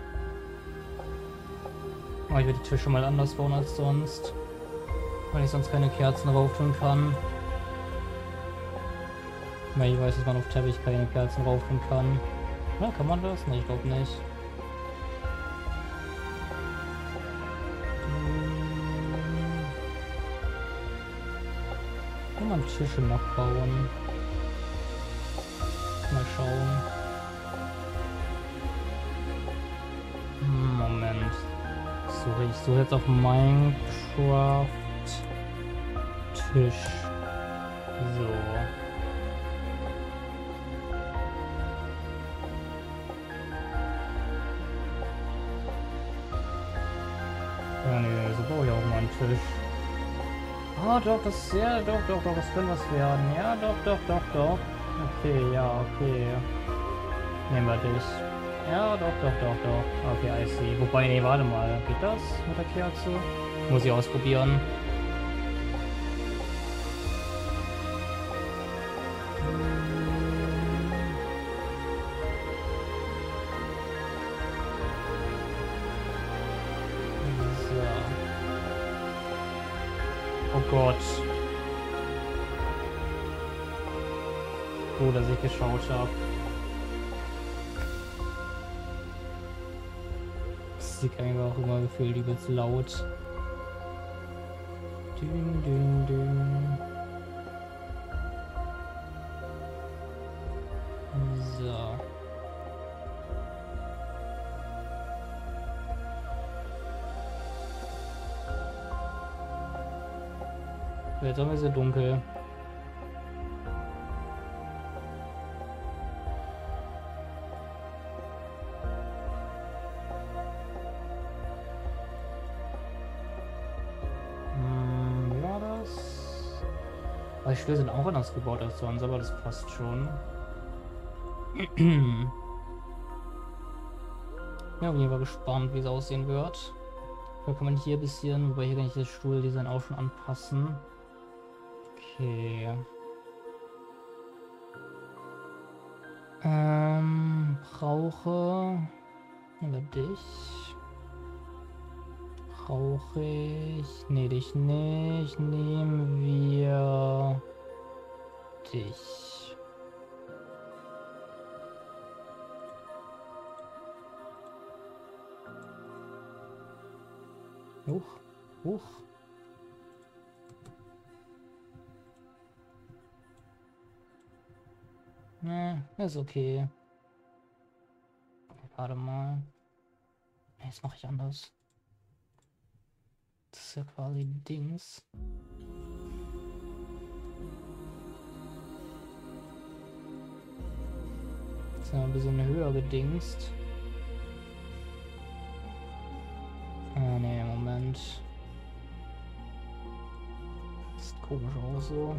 Aber ich werde die Tische mal anders bauen als sonst. Weil ich sonst keine Kerzen drauf tun kann. Weil ich weiß, dass man auf Teppich keine Kerzen drauf tun kann. Ja, kann man das? Ne, ich glaube nicht. Kann man Tische noch bauen? Mal schauen. Moment. Ich suche jetzt auf Minecraft Tisch. So. Ja, nee, so baue ich auch mal einen Tisch. Ah, doch, das, ja, doch, das könnte was werden. Ja, doch. Okay, ja, okay. Nehmen wir dich. Ja, doch. Okay, I see. Wobei, nee, warte mal. Geht das mit der Kerze? Muss ich ausprobieren. So. Oh Gott. Gut, dass ich geschaut habe. Musik einfach immer gefühlt übelst laut. Dün, dün, dün. So. Jetzt haben wir sehr dunkel. Wie war das? Aber die Stühle sind auch anders gebaut als sonst, aber das passt schon. Ja, bin ich aber gespannt, wie es aussehen wird. Da kann man hier ein bisschen, wobei hier kann ich das Stuhldesign auch schon anpassen. Okay. Brauche oder dich? Brauche ich? Nee, dich nicht. Nehmen wir dich. Huch, huch. Ne, ist okay. Warte mal. Nee, das mache ich anders. Das ist ja quasi Dings. Das ist ja ein bisschen höher gedingst. Ah, ne, Moment. Das sieht komisch aus so.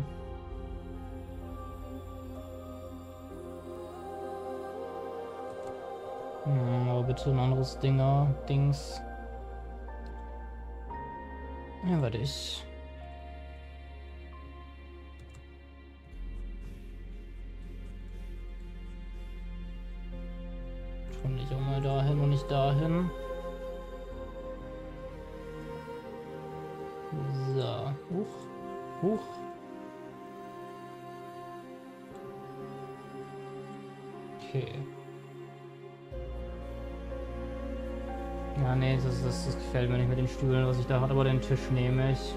Aber bitte ein anderes Dings. Ja, warte ich. Schon nicht auch mal dahin und nicht dahin. So. Huch. Okay. Ja, nee, das gefällt mir nicht mit den Stühlen, was ich da hatte, aber den Tisch nehme ich.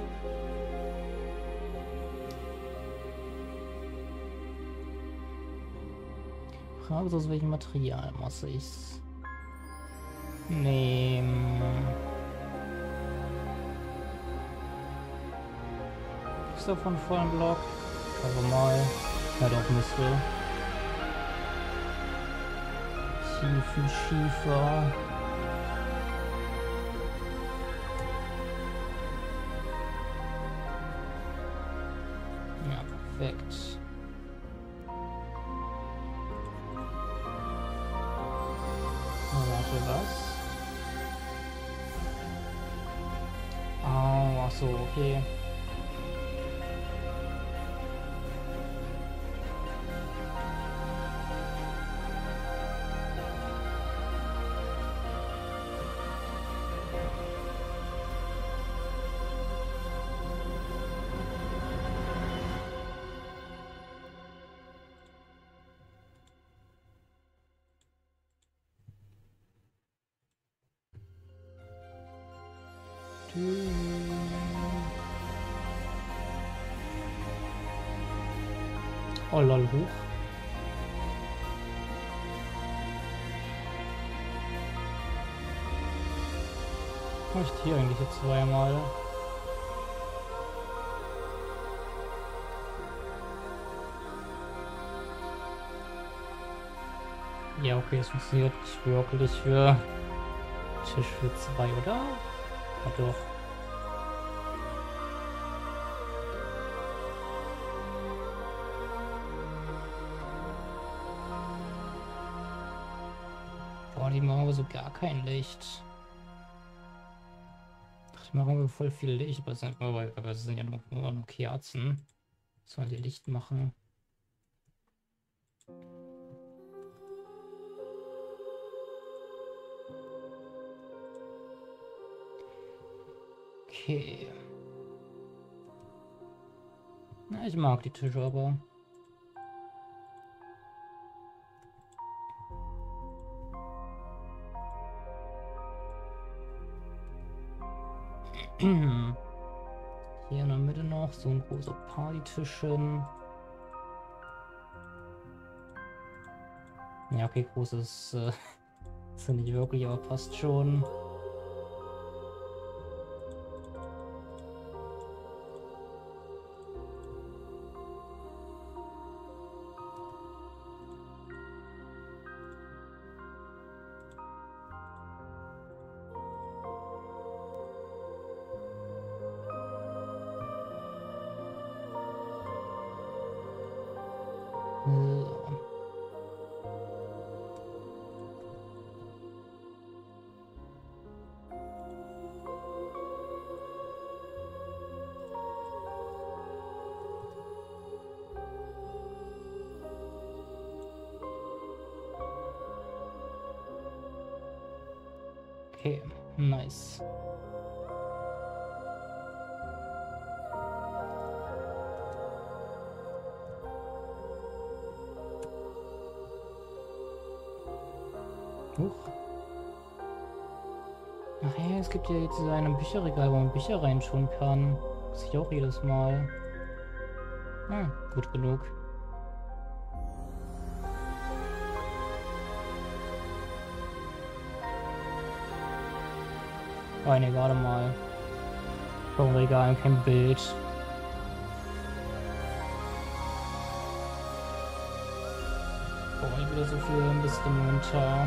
Frage ist, aus welchem Material muss ich's nehmen? Ist davon vollen Block? Schauen wir mal. Ja, doch, müsste. Tiefen Schiefer. Ja, perfekt. Warte, was? Oh, ach so, okay. Oh lol, hoch. Was ich hier eigentlich jetzt zweimal? Ja, okay, es funktioniert nicht wirklich für Tisch für zwei, oder? Ja, doch. Boah, die machen aber so gar kein Licht. Die machen wir voll viel Licht, aber es sind ja nur Kerzen. Sollen die Licht machen? Okay. Na, ich mag die Tische aber. so ein großer Partytischchen. Ja, okay, großes ist ja nicht wirklich, aber passt schon. So. Okay, nice. Huch. Ach ja, es gibt ja jetzt so ein Bücherregal, wo man Bücher reinschauen kann. Das ich auch jedes Mal. Ah, gut genug. Oh ne, warte mal. Warum Regal, kein Bild. Oh, wieder so viel Mist im Inventar.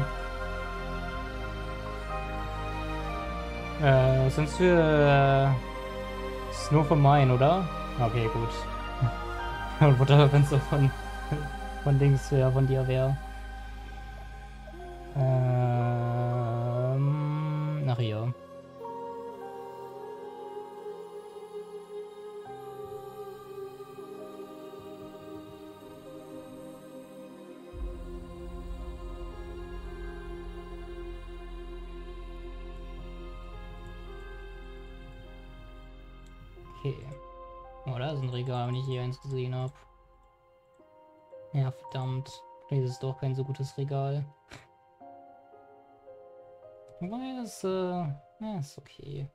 Sonst für ist nur von meinen, oder? Okay, gut. Und wenn es so von Dings wäre, von dir wäre. Ach ja. Okay. Oh, da ist ein Regal, wenn ich hier eins gesehen habe. Ja, verdammt. Das ist doch kein so gutes Regal. Wobei das, ja, ist okay.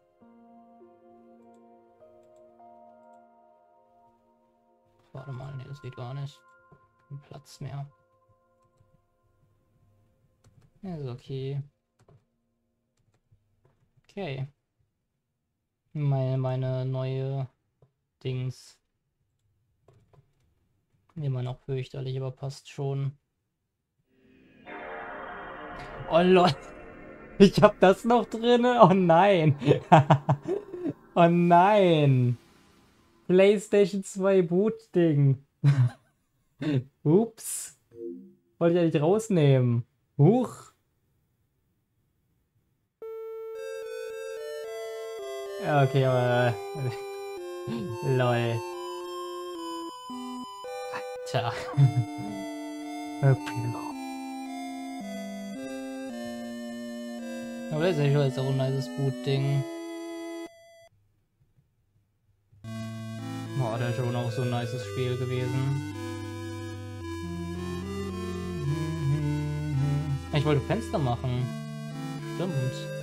Warte mal, ne, das geht gar nicht. Kein Platz mehr. Ja, ist okay. Okay. Meine neue Dings. Immer noch fürchterlich, aber passt schon. Oh Leute, ich hab das noch drin. Oh nein. Oh nein. PlayStation 2 Boot-Ding. Ups. Wollte ich ja nicht rausnehmen. Huch. Ja, okay, aber... Lol. Alter. Okay. Aber das ist ja schon ein nices Boot-Ding. Boah, das ist schon auch so ein nices Spiel gewesen. Ich wollte Fenster machen. Stimmt.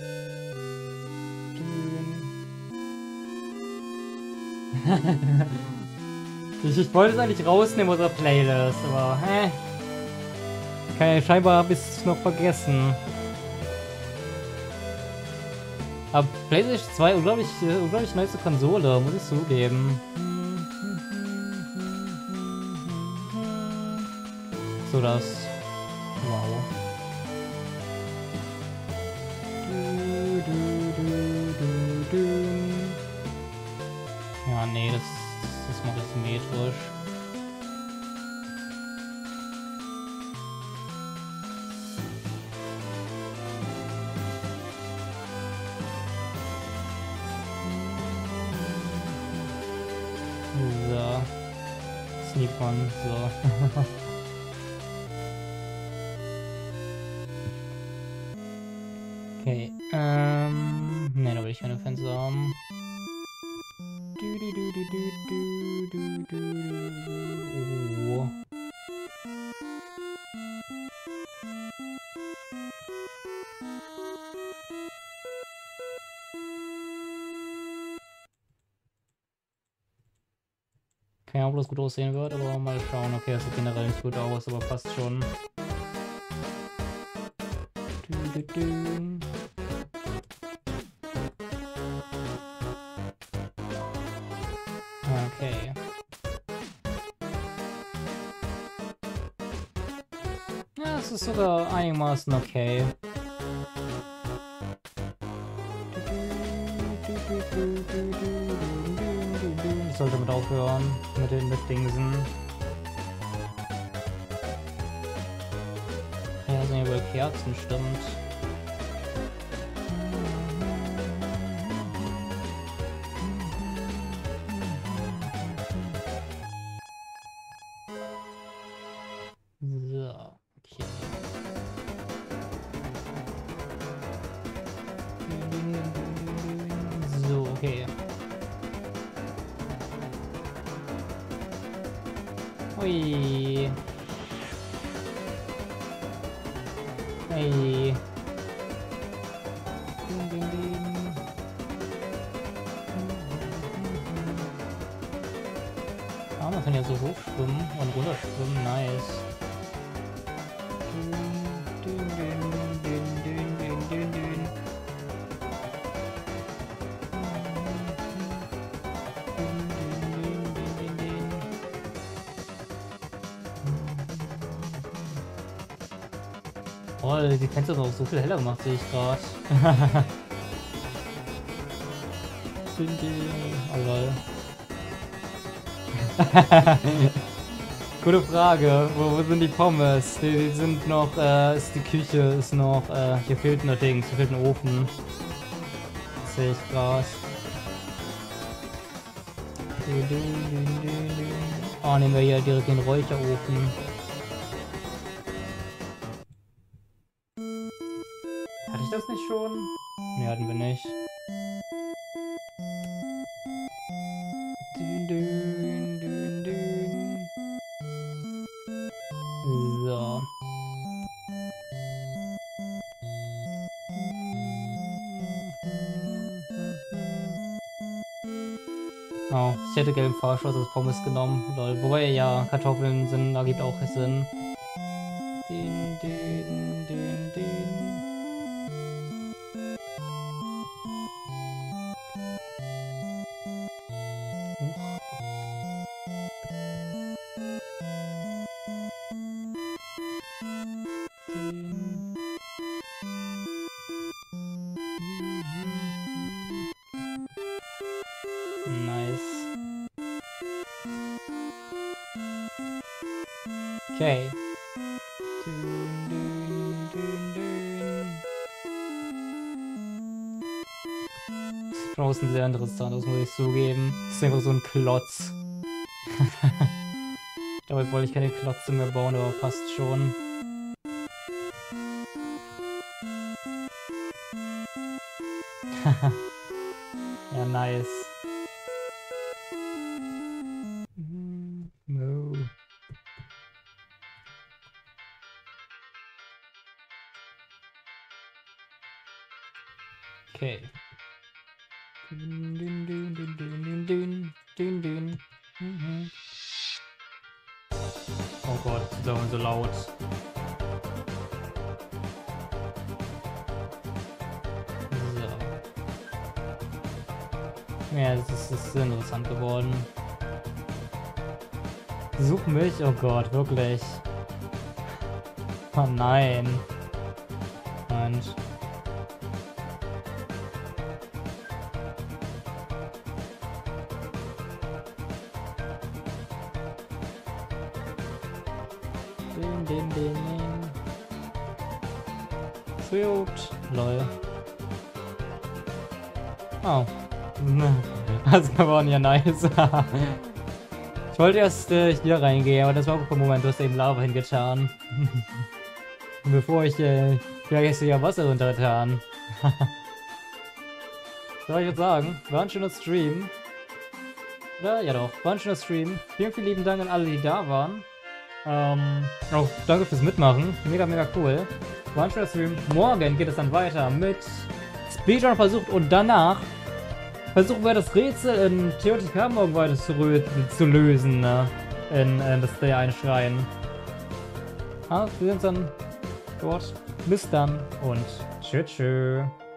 Ich wollte es eigentlich rausnehmen aus der Playlist, aber scheinbar habe ich es noch vergessen. Aber PlayStation 2, unglaublich nice Konsole, muss ich zugeben. So das. Wow. Ja, nee, das mache ich symmetrisch. So. Sneak-On, so. Okay, ne, da will ich keine Fenster haben. Oh. Keine Ahnung, ob das gut aussehen wird, aber mal schauen. Okay, das sieht generell nicht gut aus, aber passt schon. Okay. Ja, es ist sogar einigermaßen okay. Ich sollte damit aufhören, mit den Dingsen. Ja, sind ja wohl Kerzen, stimmt. So, okay. So, okay. Ui. Hey. Ah, man kann ja so hochschwimmen und runterschwimmen, nice. Oh, die Fenster sind auch so viel heller gemacht, sehe ich gerade. Oh lol. Gute Frage. Wo sind die Pommes? Die sind noch, die Küche ist noch, hier fehlt noch Dings, hier fehlt ein Ofen. Das sehe ich gerade. Oh, nehmen wir hier direkt den Räucherofen. Hatte ich das nicht schon? Ne, hatten wir nicht. So. Oh, ich hätte gelben Fahrschuss als Pommes genommen. Lol. Wobei ja, Kartoffeln sind, ergibt auch Sinn. Nice. Okay. Das draußen sehr interessant, das muss ich zugeben. Das ist einfach so ein Klotz. Damit wollte ich keine Klotze mehr bauen, aber passt schon. Ja, nice. No. Okay. Oh Gott, das ist so laut. Ja, das ist sehr interessant geworden. Such mich, oh Gott, wirklich. Oh nein. Und Sweet. Lol. Oh. Das geworden, ja nice. Ich wollte erst hier reingehen, aber das war auch ein Moment, du hast eben Lava hingetan. Bevor ich jetzt ja Wasser runtergetan. Soll ich jetzt sagen, war ein schöner Stream. Oder? Ja doch, war ein schöner Stream. Vielen, vielen lieben Dank an alle, die da waren. Auch danke fürs Mitmachen. Mega, mega cool. War ein schöner Stream. Morgen geht es dann weiter mit Speedrun versucht und danach versuchen wir das Rätsel in Theotika morgen weiter zu lösen, ne? In das der Einschreien. Wir sehen uns dann dort. Bis dann und tschüss.